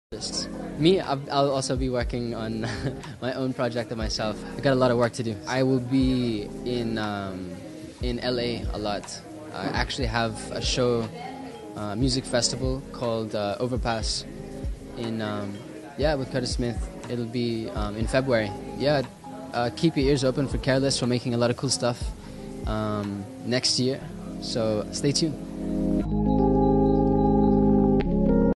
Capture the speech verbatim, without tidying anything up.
Me, I'll I'll also be working on my own project of myself. I got a lot of work to do. I will be in um, in L A a lot. I actually have a show, uh, music festival called uh, Overpass in um, yeah with Curtis Smith. It'll be um, in February. Yeah, uh, keep your ears open for Careless. We're making a lot of cool stuff um, next year, so stay tuned.